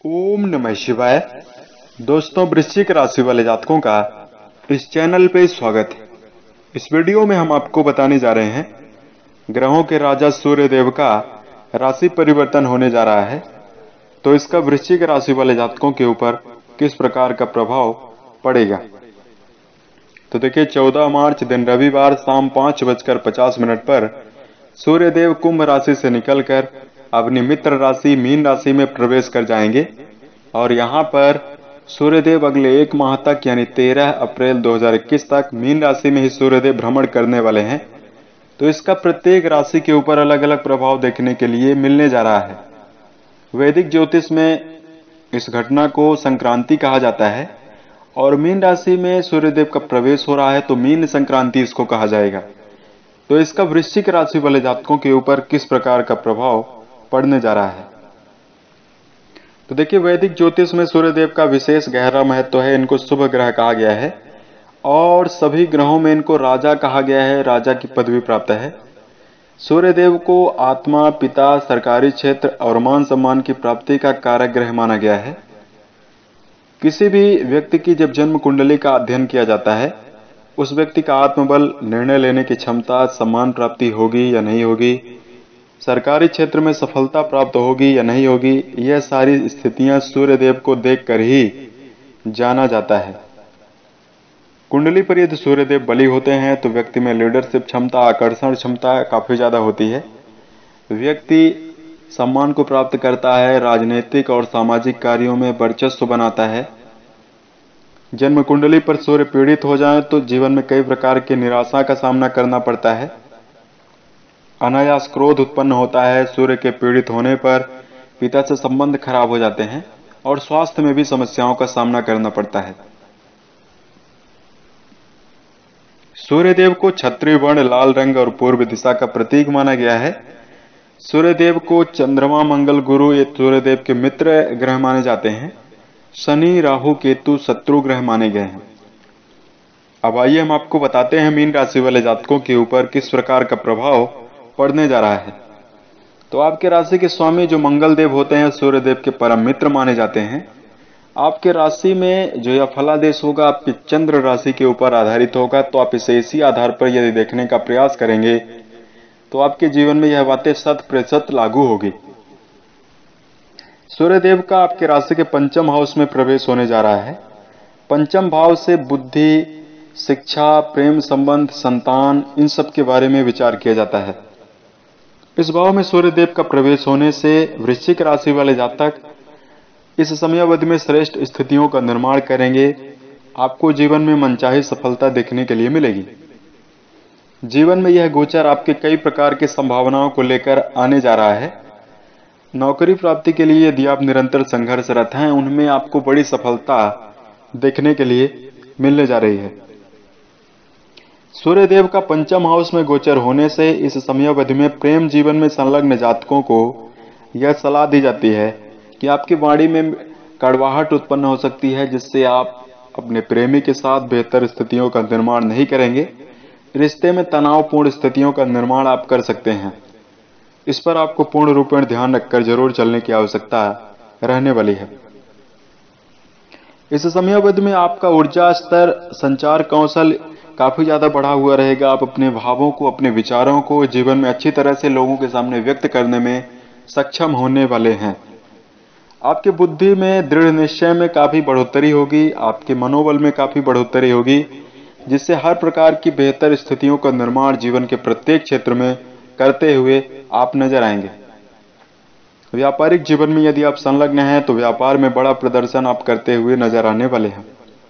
ओम नमः शिवाय। दोस्तों, वृश्चिक राशि वाले जातकों का इस चैनल पे स्वागत है। इस वीडियो में हम आपको बताने जा रहे हैं ग्रहों के राजा सूर्य देव का राशि परिवर्तन होने जा रहा है, तो इसका वृश्चिक राशि वाले जातकों के ऊपर किस प्रकार का प्रभाव पड़ेगा। तो देखिए, 14 मार्च दिन रविवार शाम 5:50 पर सूर्य देव कुंभ राशि से निकलकर अपनी मित्र राशि मीन राशि में प्रवेश कर जाएंगे और यहाँ पर सूर्यदेव अगले एक माह तक यानी 13 अप्रैल 2021 तक मीन राशि में ही सूर्यदेव भ्रमण करने वाले हैं। तो इसका प्रत्येक राशि के ऊपर अलग अलग प्रभाव देखने के लिए मिलने जा रहा है। वैदिक ज्योतिष में इस घटना को संक्रांति कहा जाता है और मीन राशि में सूर्यदेव का प्रवेश हो रहा है, तो मीन संक्रांति इसको कहा जाएगा। तो इसका वृश्चिक राशि वाले जातकों के ऊपर किस प्रकार का प्रभाव पड़ने जा रहा है। तो देखिए, वैदिक ज्योतिष में सूर्यदेव का विशेष गहरा महत्व है। इनको शुभ ग्रह कहा गया है और सभी ग्रहों में इनको राजा कहा गया है, राजा की पदवी प्राप्त है। सूर्यदेव को आत्मा, पिता, सरकारी क्षेत्र और मान सम्मान की प्राप्ति का कारक ग्रह माना गया है। किसी भी व्यक्ति की जब जन्म कुंडली का अध्ययन किया जाता है, उस व्यक्ति का आत्मबल, निर्णय लेने की क्षमता, सम्मान प्राप्ति होगी या नहीं होगी, सरकारी क्षेत्र में सफलता प्राप्त होगी या नहीं होगी, यह सारी स्थितियां सूर्यदेव को देखकर ही जाना जाता है। कुंडली पर यदि सूर्यदेव बली होते हैं तो व्यक्ति में लीडरशिप क्षमता, आकर्षण क्षमता काफी ज्यादा होती है। व्यक्ति सम्मान को प्राप्त करता है, राजनीतिक और सामाजिक कार्यों में वर्चस्व बनाता है। जन्म कुंडली पर सूर्य पीड़ित हो जाए तो जीवन में कई प्रकार की निराशा का सामना करना पड़ता है। अनायास क्रोध उत्पन्न होता है। सूर्य के पीड़ित होने पर पिता से संबंध खराब हो जाते हैं और स्वास्थ्य में भी समस्याओं का सामना करना पड़ता है। सूर्यदेव को क्षत्रिय वर्ण, लाल रंग और पूर्व दिशा का प्रतीक माना गया है। सूर्यदेव को चंद्रमा, मंगल, गुरु ये सूर्यदेव के मित्र ग्रह माने जाते हैं। शनि, राहु, केतु शत्रु ग्रह माने गए हैं। अब आइए हम आपको बताते हैं मीन राशि वाले जातकों के ऊपर किस प्रकार का प्रभाव पड़ने जा रहा है। तो आपके राशि के स्वामी जो मंगल देव होते हैं, सूर्यदेव के परम मित्र माने जाते हैं। आपके राशि में जो यह फलादेश होगा आपकी चंद्र राशि के ऊपर आधारित होगा, तो आप इसे इसी आधार पर यदि देखने का प्रयास करेंगे तो आपके जीवन में यह बातें 100% लागू होगी। सूर्यदेव का आपके राशि के पंचम हाउस में प्रवेश होने जा रहा है। पंचम भाव से बुद्धि, शिक्षा, प्रेम संबंध, संतान, इन सब के बारे में विचार किया जाता है। इस भाव में सूर्यदेव का प्रवेश होने से वृश्चिक राशि वाले जातक इस समयावधि में श्रेष्ठ स्थितियों का निर्माण करेंगे। आपको जीवन में मनचाही सफलता देखने के लिए मिलेगी। जीवन में यह गोचर आपके कई प्रकार की संभावनाओं को लेकर आने जा रहा है। नौकरी प्राप्ति के लिए यदि आप निरंतर संघर्षरत हैं, उनमें आपको बड़ी सफलता देखने के लिए मिलने जा रही है। सूर्यदेव का पंचम हाउस में गोचर होने से इस समयावधि में प्रेम जीवन में संलग्न जातकों को यह सलाह दी जाती है कि आपकी वाणी में कड़वाहट उत्पन्न हो सकती है, जिससे आप अपने प्रेमी के साथ बेहतर स्थितियों का निर्माण नहीं करेंगे। रिश्ते में तनावपूर्ण स्थितियों का निर्माण आप कर सकते हैं। इस पर आपको पूर्ण रूपेण ध्यान रखकर जरूर चलने की आवश्यकता रहने वाली है। इस समयावधि में आपका ऊर्जा स्तर, संचार कौशल काफी ज्यादा बढ़ा हुआ रहेगा। आप अपने भावों को, अपने विचारों को जीवन में अच्छी तरह से लोगों के सामने व्यक्त करने में सक्षम होने वाले हैं। आपकी बुद्धि में, दृढ़ निश्चय में काफी बढ़ोतरी होगी। आपके मनोबल में काफी बढ़ोतरी होगी, जिससे हर प्रकार की बेहतर स्थितियों का निर्माण जीवन के प्रत्येक क्षेत्र में करते हुए आप नजर आएंगे। व्यापारिक जीवन में यदि आप संलग्न हैं तो व्यापार में बड़ा प्रदर्शन आप करते हुए नजर आने वाले हैं।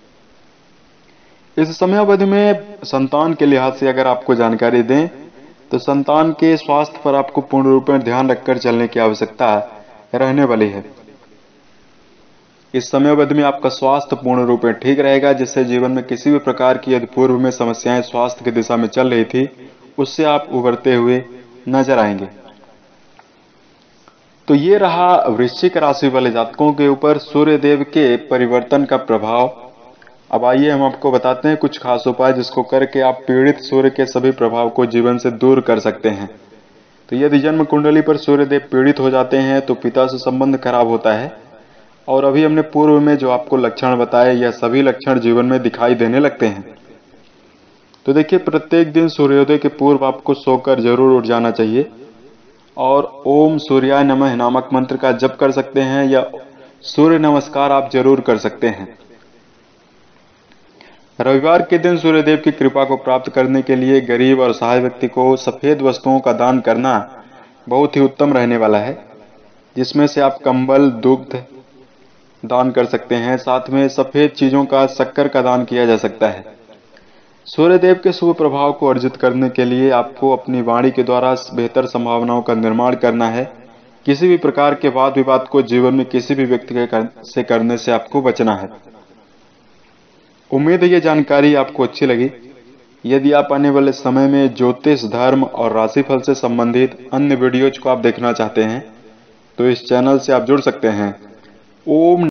इस समयावधि में संतान के लिहाज से अगर आपको जानकारी दें तो संतान के स्वास्थ्य पर आपको पूर्ण रूप में ध्यान रखकर चलने की आवश्यकता रहने वाली है। इस समयावधि में आपका स्वास्थ्य पूर्ण रूप में ठीक रहेगा, जिससे जीवन में किसी भी प्रकार की यदि पूर्व में समस्याएं स्वास्थ्य की दिशा में चल रही थी, उससे आप उभरते हुए नजर आएंगे। तो ये रहा वृश्चिक राशि वाले जातकों के ऊपर सूर्यदेव के परिवर्तन का प्रभाव। अब आइए हम आपको बताते हैं कुछ खास उपाय जिसको करके आप पीड़ित सूर्य के सभी प्रभाव को जीवन से दूर कर सकते हैं। तो यदि जन्म कुंडली पर सूर्यदेव पीड़ित हो जाते हैं तो पिता से संबंध खराब होता है। और अभी हमने पूर्व में जो आपको लक्षण बताए, यह सभी लक्षण जीवन में दिखाई देने लगते हैं। तो देखिए, प्रत्येक दिन सूर्योदय के पूर्व आपको सोकर जरूर उठ जाना चाहिए और ओम सूर्याय नमः नामक मंत्र का जप कर सकते हैं या सूर्य नमस्कार आप जरूर कर सकते हैं। रविवार के दिन सूर्यदेव की कृपा को प्राप्त करने के लिए गरीब और असहाय व्यक्ति को सफेद वस्तुओं का दान करना बहुत ही उत्तम रहने वाला है, जिसमें से आप कंबल, दुग्ध दान कर सकते हैं। साथ में सफेद चीजों का, शक्कर का दान किया जा सकता है। सूर्यदेव के शुभ प्रभाव को अर्जित करने के लिए आपको अपनी वाणी के द्वारा बेहतर संभावनाओं का निर्माण करना है। किसी भी प्रकार के वाद विवाद को जीवन में किसी भी व्यक्ति से करने से आपको बचना है। उम्मीद है ये जानकारी आपको अच्छी लगी। यदि आप आने वाले समय में ज्योतिष, धर्म और राशिफल से संबंधित अन्य वीडियोज को आप देखना चाहते हैं तो इस चैनल से आप जुड़ सकते हैं। ओम